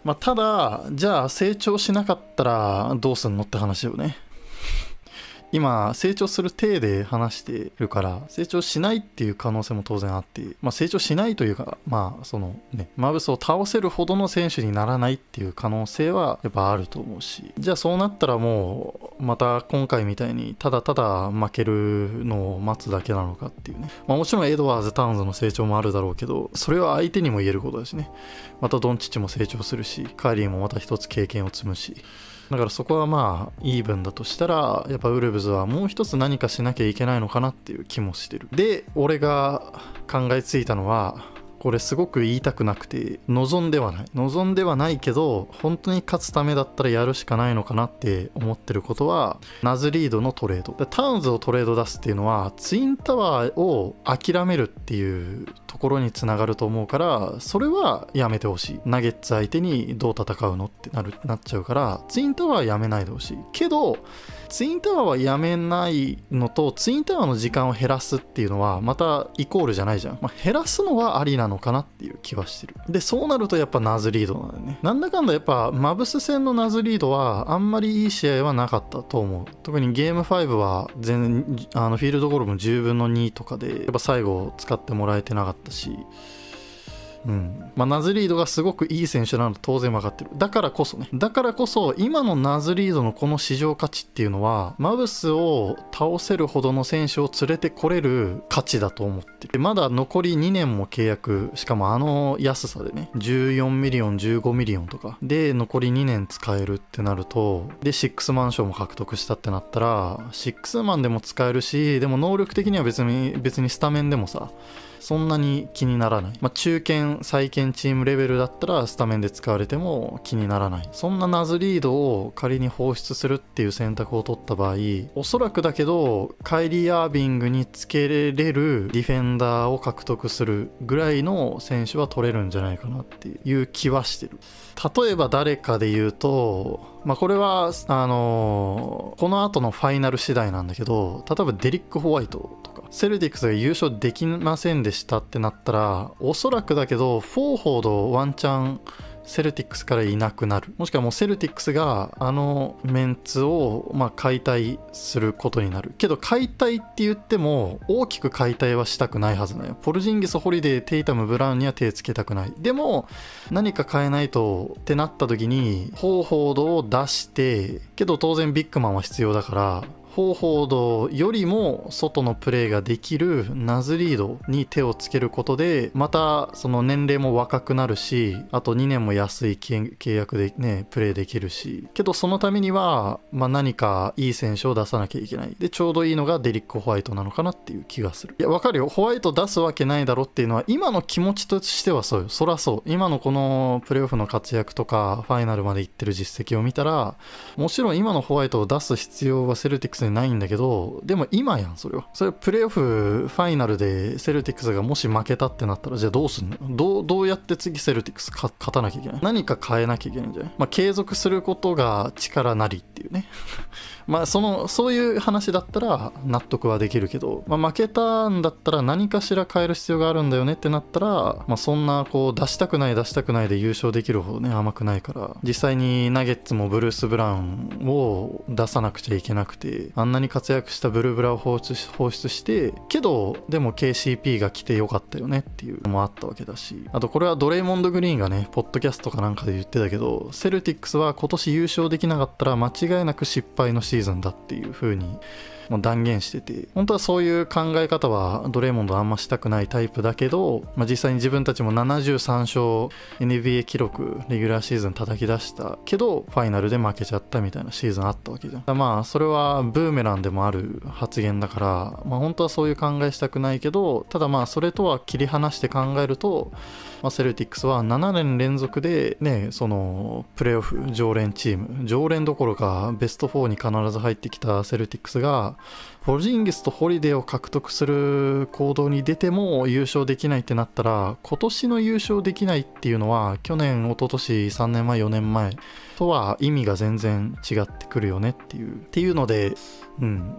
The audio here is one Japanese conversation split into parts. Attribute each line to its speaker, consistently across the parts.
Speaker 1: まあただじゃあ成長しなかったらどうすんのって話よね。今成長する体で話してるから成長しないっていう可能性も当然あって、まあ、成長しないというかまあそのねマブスを倒せるほどの選手にならないっていう可能性はやっぱあると思うし、じゃあそうなったらもうまた今回みたいにただただ負けるのを待つだけなのかっていうね、まあ、もちろんエドワーズ・タウンズの成長もあるだろうけどそれは相手にも言えることだしね、またドンチッチも成長するしカイリーもまた一つ経験を積むし、だからそこはまあイーブンだとしたらやっぱウルブズはもう一つ何かしなきゃいけないのかなっていう気もしてる。で俺が考えついたのはこれすごく言いたくなくて望んではないけど本当に勝つためだったらやるしかないのかなって思ってることはナズリードのトレードでタウンズをトレード出すっていうのはツインタワーを諦めるっていうところにつながると思うからそれはやめてほしい。ナゲッツ相手にどう戦うのってなっちゃうからツインタワーはやめないでほしいけどツインタワーはやめないのとツインタワーの時間を減らすっていうのはまたイコールじゃないじゃん、まあ、減らすのはありなのかなっていう気はしてる。でそうなるとやっぱナズリードなんだよね。なんだかんだやっぱマブス戦のナズリードはあんまりいい試合はなかったと思う。特にゲーム5は全然フィールドゴールも10分の2とかでやっぱ最後使ってもらえてなかったし、まあ、ナズリードがすごくいい選手なの当然分かってる。だからこそ今のナズリードのこの市場価値っていうのはマブスを倒せるほどの選手を連れてこれる価値だと思ってる。まだ残り2年も契約、しかもあの安さでね14ミリオン15ミリオンとかで残り2年使えるってなると、でシックスマン賞も獲得したってなったらシックスマンでも使えるし、でも能力的には別にスタメンでもさそんなに気にならない、まあ、中堅再建チームレベルだったらスタメンで使われても気にならない。そんなナズリードを仮に放出するっていう選択を取った場合、おそらくだけどカイリー・アービングにつけれるディフェンダーを獲得するぐらいの選手は取れるんじゃないかなっていう気はしてる。例えば誰かで言うと、まあ、これはこの後のファイナル次第なんだけど、例えばデリック・ホワイトとかセルティックスが優勝できませんでしたってなったら、おそらくだけどフォーフォードワンチャンセルティックスからいなくなる、もしくはもうセルティックスがあのメンツを解体することになる。けど解体って言っても大きく解体はしたくないはずだよ。ポルジンギス、ホリデー、テイタム、ブラウンには手つけたくない。でも何か変えないとってなった時にフォーフォードを出して、けど当然ビッグマンは必要だからフォーフォードよりも外のプレーができるナズリードに手をつけることで、またその年齢も若くなるし、あと2年も安い契約でねプレーできるし、けどそのためには、何かいい選手を出さなきゃいけない。でちょうどいいのがデリック・ホワイトなのかなっていう気がする。いやわかるよ、ホワイト出すわけないだろっていうのは今の気持ちとしてはそうよ。そらそう、今のこのプレーオフの活躍とかファイナルまで行ってる実績を見たら、もちろん今のホワイトを出す必要はセルティックスないんだけど、でも今やんそれプレーオフファイナルでセルティックスがもし負けたってなったら、じゃあどうすんの？どうやって次セルティックス勝たなきゃいけない？何か変えなきゃいけないんじゃない？継続することが力なりっていうねそういう話だったら納得はできるけど、負けたんだったら何かしら変える必要があるんだよねってなったら、そんなこう出したくないで優勝できるほどね甘くないから、実際にナゲッツもブルース・ブラウンを出さなくちゃいけなくて、あんなに活躍したブルーブラを放出してけど、でも KCP が来てよかったよねっていうのもあったわけだし、あとこれはドレイモンド・グリーンがねポッドキャストかなんかで言ってたけど、セルティックスは今年優勝できなかったら間違いなく失敗のシーズンだっていう風にもう断言してて、本当はそういう考え方はドレイモンドあんましたくないタイプだけど、実際に自分たちも73勝 NBA 記録レギュラーシーズン叩き出したけどファイナルで負けちゃったみたいなシーズンあったわけじゃん。それはブーメランでもある発言だから、本当はそういう考えしたくないけど、ただそれとは切り離して考えると、セルティックスは7年連続でね、そのプレーオフ常連チーム、常連どころかベスト4に必ず入ってきたセルティックスがポルジンギスとホリデーを獲得する行動に出ても優勝できないってなったら、今年の優勝できないっていうのは去年、一昨年、3年前、4年前とは意味が全然違ってくるよねっていうので、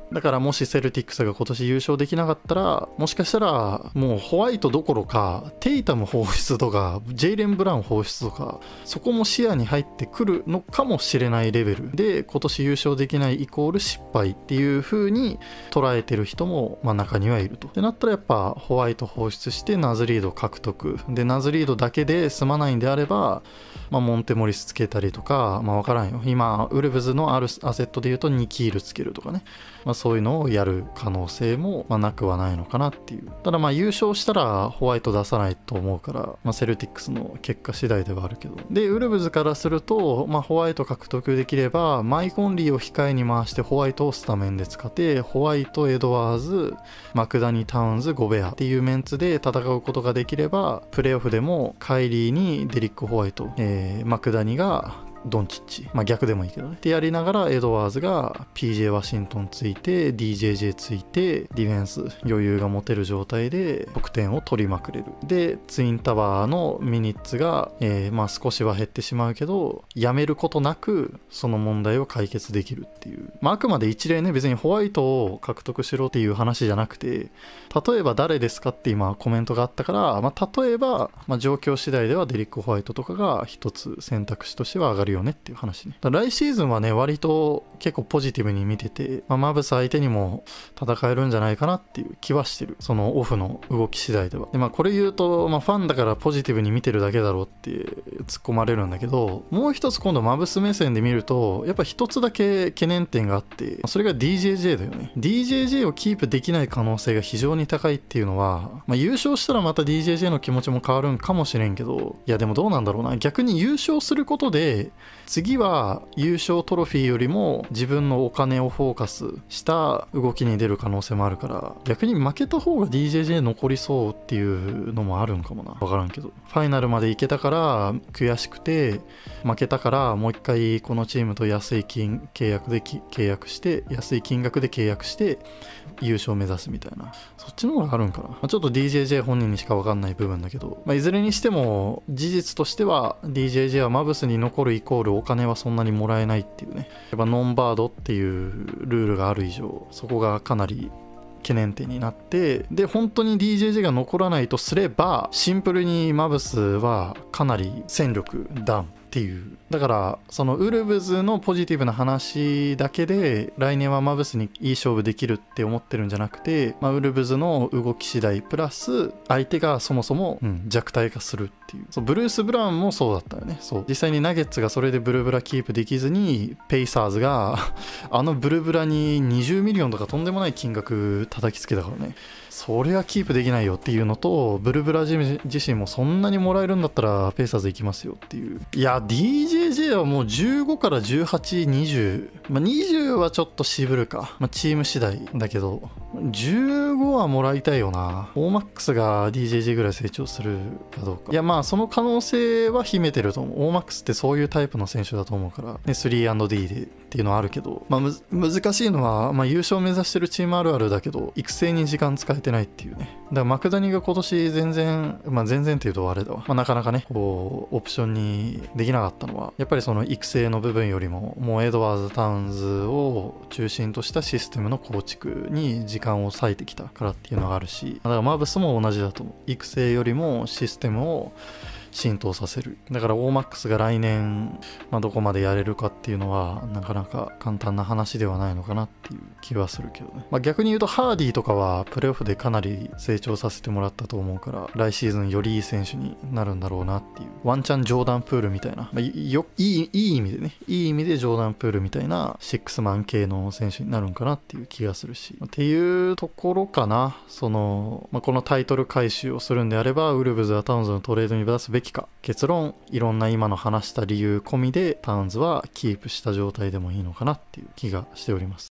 Speaker 1: だからもしセルティックスが今年優勝できなかったら、もしかしたらもうホワイトどころかテイタム放出とかジェイレン・ブラウン放出とか、そこも視野に入ってくるのかもしれないレベルで、今年優勝できないイコール失敗っていう風に捉えてる人も中にはいると。ってなったらやっぱホワイト放出してナズリード獲得で、ナズリードだけで済まないんであれば、モンテモリスつけたりとか、分からんよ、今ウルブズのあるアセットでいうとニキールつけるとかね、そういうのをやる可能性もなくはないのかなっていう。ただ優勝したらホワイト出さないと思うから、セルティックスの結果次第ではあるけど、でウルブズからすると、ホワイト獲得できればマイコンリーを控えに回してホワイトをスタメンで使って、ホワイト、エドワーズ、マクダニ、タウンズ、ゴベアっていうメンツで戦うことができれば、プレーオフでもカイリーにデリック・ホワイト、マクダニがドンチッチ、逆でもいいけどねってやりながら、エドワーズが PJ ワシントンついて DJJ ついて、ディフェンス余裕が持てる状態で得点を取りまくれる。でツインタワーのミニッツが、少しは減ってしまうけど、やめることなくその問題を解決できるっていう、あくまで一例ね、別にホワイトを獲得しろっていう話じゃなくて、例えば誰ですかって今コメントがあったから、例えば、状況次第ではデリック・ホワイトとかが一つ選択肢としては上がるよねっていう話ね。来シーズンはね、割と結構ポジティブに見てて、マブス相手にも戦えるんじゃないかなっていう気はしてる、そのオフの動き次第では。でこれ言うと、ファンだからポジティブに見てるだけだろうって突っ込まれるんだけど、もう一つ今度マブス目線で見ると、やっぱ一つだけ懸念点があって、それが DJJ だよね。 DJJ をキープできない可能性が非常に高いっていうのは、優勝したらまた DJJ の気持ちも変わるんかもしれんけど、いやでもどうなんだろうな、逆に優勝することで次は優勝トロフィーよりも自分のお金をフォーカスした動きに出る可能性もあるから、逆に負けた方が DJJ 残りそうっていうのもあるんかもな、分からんけど。ファイナルまで行けたから悔しくて、負けたからもう一回このチームと安い契約して安い金額で契約して優勝を目指すみたいな、そっちの方があるんかな。ちょっと DJJ 本人にしか分かんない部分だけど、いずれにしても事実としては DJJ はマブスに残るイコールお金はそんなにもらえないっていうね。やっぱノンバードっていうルールがある以上、そこがかなり懸念点になって、で本当に DJJ が残らないとすれば、シンプルにマブスはかなり戦力ダウンっていう。だからそのウルブズのポジティブな話だけで来年はマブスにいい勝負できるって思ってるんじゃなくて、ウルブズの動き次第プラス相手がそもそも、弱体化するっていう。そうブルース・ブラウンもそうだったよね。そう実際にナゲッツがそれでブルブラキープできずに、ペイサーズがあのブルブラに20ミリオンとかとんでもない金額叩きつけたからね。それはキープできないよっていうのと、ブルブラ自身もそんなにもらえるんだったらペイサーズ行きますよっていう。いや DJJ はもう15から18、20、20はちょっと渋るか、チーム次第だけど15はもらいたいよな。オーマックスが DJJ ぐらい成長するかどうか。いやその可能性は秘めてると思う。オーマックスってそういうタイプの選手だと思うから、ね、3&D でっていうのはあるけど、難しいのは、優勝目指してるチームあるあるだけど育成に時間使えてないっていうね。だからマクダニが今年全然っていうとあれだわ、なかなかねこうオプションにできなかったのは、やっぱりその育成の部分よりももうエドワーズ・タウンズを中心としたシステムの構築に時間を割いてきたからっていうのがあるし、だからマブスも同じだと思う。育成よりもシステムを浸透させる。だからオーマックスが来年、どこまでやれるかっていうのはなかなか簡単な話ではないのかなっていう気はするけどね。逆に言うとハーディとかはプレーオフでかなり成長させてもらったと思うから、来シーズンよりいい選手になるんだろうなっていう。ワンチャンジョーダンプールみたいな、いい意味でね、いい意味でジョーダンプールみたいなシックスマン系の選手になるんかなっていう気がするし、っていうところかな。その、このタイトル回収をするんであれば、ウルブズはタウンズのトレードに出すべきか。結論、いろんな今の話した理由込みでタウンズはキープした状態でもいいのかなっていう気がしております。